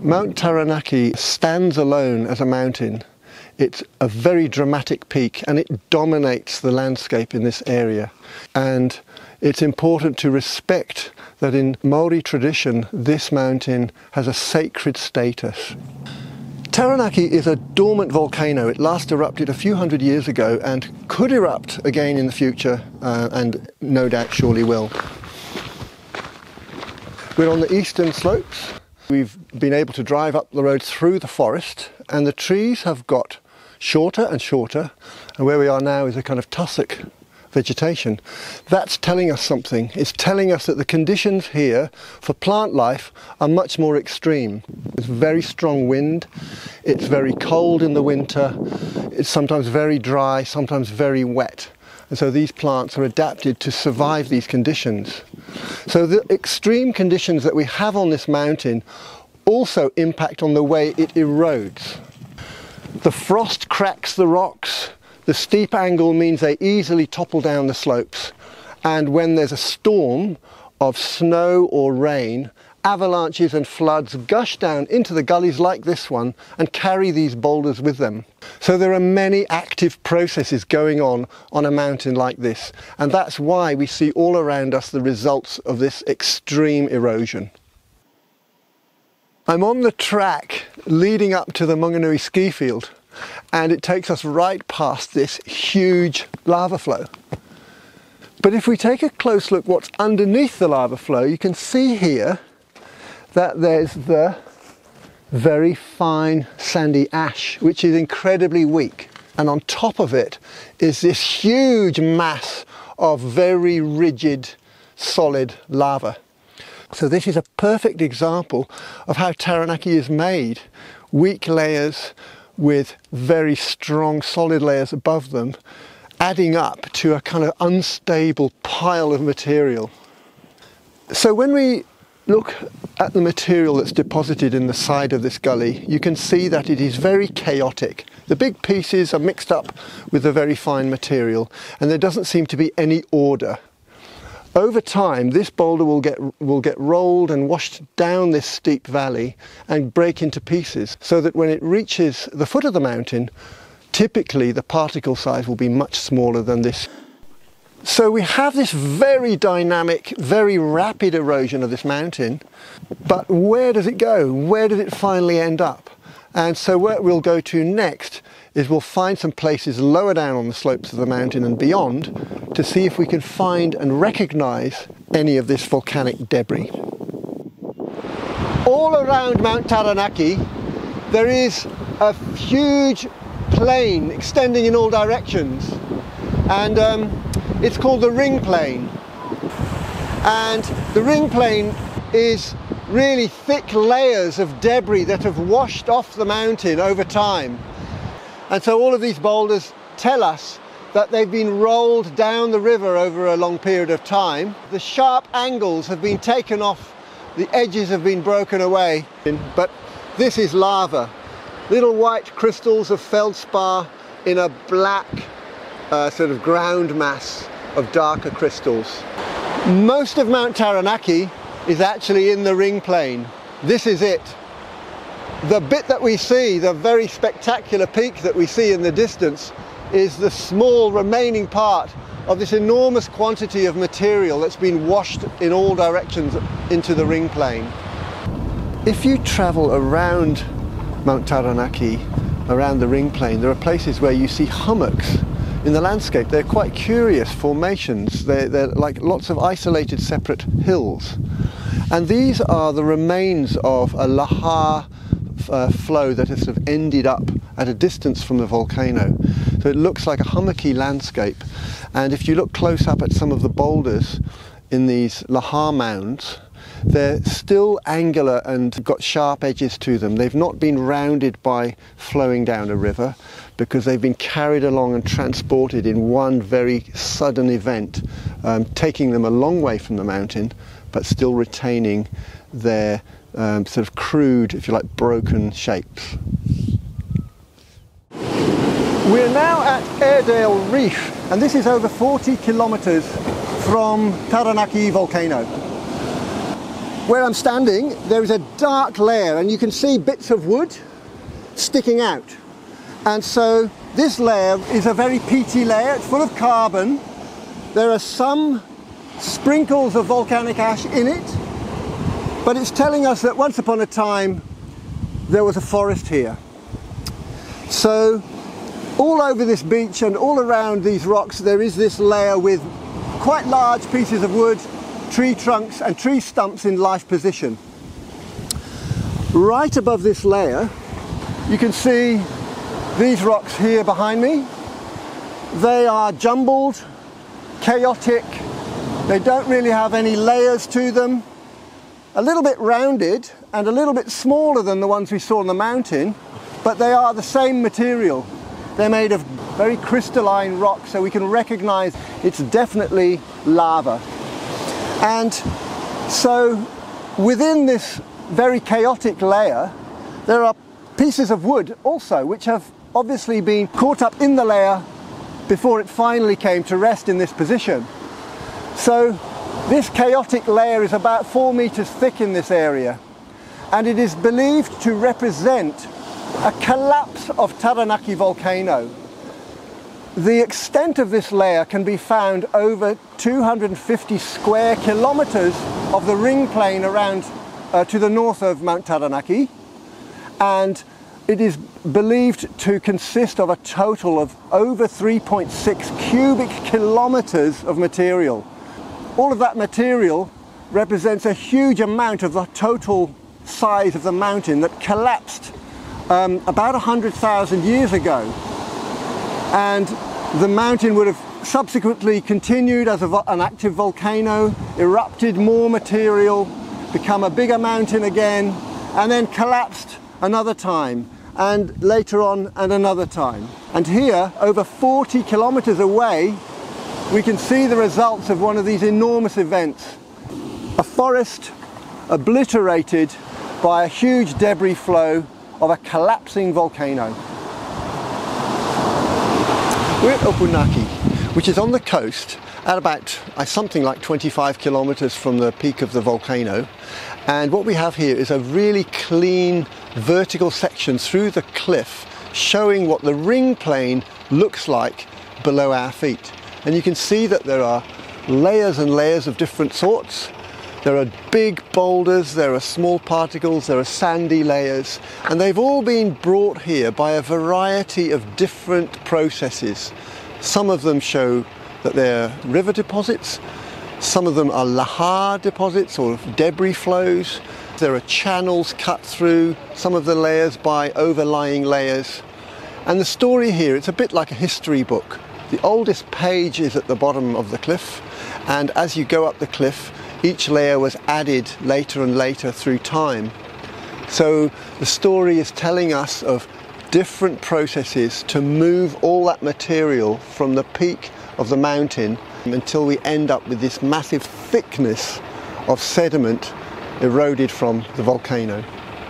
Mount Taranaki stands alone as a mountain. It's a very dramatic peak and it dominates the landscape in this area. And it's important to respect that in Maori tradition, this mountain has a sacred status. Taranaki is a dormant volcano. It last erupted a few hundred years ago and could erupt again in the future, and no doubt surely will. We're on the eastern slopes. We've been able to drive up the road through the forest, and the trees have got shorter and shorter, and where we are now is a kind of tussock vegetation. That's telling us something. It's telling us that the conditions here for plant life are much more extreme. There's very strong wind, it's very cold in the winter, it's sometimes very dry, sometimes very wet. And so these plants are adapted to survive these conditions. So the extreme conditions that we have on this mountain also impact on the way it erodes. The frost cracks the rocks. The steep angle means they easily topple down the slopes, and when there's a storm of snow or rain, avalanches and floods gush down into the gullies like this one and carry these boulders with them. So there are many active processes going on a mountain like this, and that's why we see all around us the results of this extreme erosion. I'm on the track leading up to the Maunga ski field, and it takes us right past this huge lava flow. But if we take a close look what's underneath the lava flow, you can see here that there's the very fine sandy ash, which is incredibly weak. And on top of it is this huge mass of very rigid, solid lava. So this is a perfect example of how Taranaki is made. Weak layers with very strong solid layers above them, adding up to a kind of unstable pile of material. So when we look at the material that's deposited in the side of this gully, you can see that it is very chaotic. The big pieces are mixed up with the very fine material, and there doesn't seem to be any order. Over time, this boulder will get rolled and washed down this steep valley and break into pieces, so that when it reaches the foot of the mountain, typically the particle size will be much smaller than this. So we have this very dynamic, very rapid erosion of this mountain, but where does it go? Where does it finally end up? And so where we'll go to next is we'll find some places lower down on the slopes of the mountain and beyond to see if we can find and recognize any of this volcanic debris. All around Mount Taranaki there is a huge plain extending in all directions, and it's called the ring plain. And the ring plain is really thick layers of debris that have washed off the mountain over time. And so all of these boulders tell us that they've been rolled down the river over a long period of time. The sharp angles have been taken off, the edges have been broken away, but this is lava. Little white crystals of feldspar in a black sort of ground mass of darker crystals. Most of Mount Taranaki is actually in the ring plain. This is it. The bit that we see, the very spectacular peak that we see in the distance, is the small remaining part of this enormous quantity of material that's been washed in all directions into the ring plain. If you travel around Mount Taranaki, around the ring plain, there are places where you see hummocks in the landscape. They're quite curious formations. They're like lots of isolated separate hills. And these are the remains of a Lahar Flow that has sort of ended up at a distance from the volcano. So it looks like a hummocky landscape. And if you look close up at some of the boulders in these Lahar mounds, they're still angular and got sharp edges to them. They've not been rounded by flowing down a river, because they've been carried along and transported in one very sudden event, taking them a long way from the mountain, but still retaining their sort of crude, if you like, broken shapes. We're now at Airdale Reef, and this is over 40 kilometres from Taranaki Volcano. where I'm standing, there is a dark layer, and you can see bits of wood sticking out. And so this layer is a very peaty layer. It's full of carbon. There are some sprinkles of volcanic ash in it, but it's telling us that once upon a time there was a forest here. So all over this beach and all around these rocks there is this layer with quite large pieces of wood, tree trunks and tree stumps in life position. Right above this layer you can see these rocks here behind me. They are jumbled, chaotic, they don't really have any layers to them, a little bit rounded and a little bit smaller than the ones we saw on the mountain, but they are the same material. They're made of very crystalline rock, so we can recognize it's definitely lava. And so within this very chaotic layer there are pieces of wood also which have obviously been caught up in the layer before it finally came to rest in this position. So this chaotic layer is about 4 meters thick in this area, and it is believed to represent a collapse of Taranaki Volcano. The extent of this layer can be found over 250 square kilometers of the ring plain around to the north of Mount Taranaki, and it is believed to consist of a total of over 3.6 cubic kilometers of material. All of that material represents a huge amount of the total size of the mountain that collapsed about 100,000 years ago. And the mountain would have subsequently continued as an active volcano, erupted more material, become a bigger mountain again, and then collapsed another time, and later on and another time. And here, over 40 kilometers away, we can see the results of one of these enormous events. A forest obliterated by a huge debris flow of a collapsing volcano. We're at Opunaki, which is on the coast at about something like 25 kilometers from the peak of the volcano. And what we have here is a really clean vertical section through the cliff showing what the ring plain looks like below our feet. And you can see that there are layers and layers of different sorts. There are big boulders, there are small particles, there are sandy layers, and they've all been brought here by a variety of different processes. Some of them show that they're river deposits, some of them are lahar deposits or debris flows. There are channels cut through some of the layers by overlying layers. And the story here, it's a bit like a history book. The oldest page is at the bottom of the cliff, and as you go up the cliff, each layer was added later and later through time. So the story is telling us of different processes to move all that material from the peak of the mountain until we end up with this massive thickness of sediment eroded from the volcano.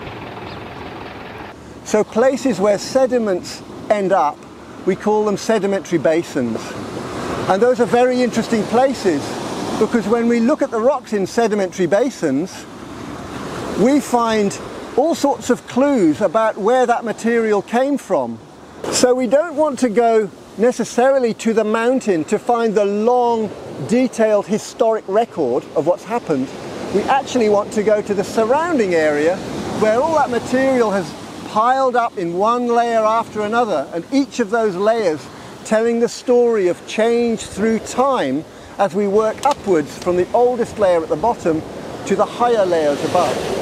So places where sediments end up, we call them sedimentary basins. And those are very interesting places because when we look at the rocks in sedimentary basins, we find all sorts of clues about where that material came from. So we don't want to go necessarily to the mountain to find the long, detailed historic record of what's happened. We actually want to go to the surrounding area where all that material has piled up in one layer after another, and each of those layers telling the story of change through time as we work upwards from the oldest layer at the bottom to the higher layers above.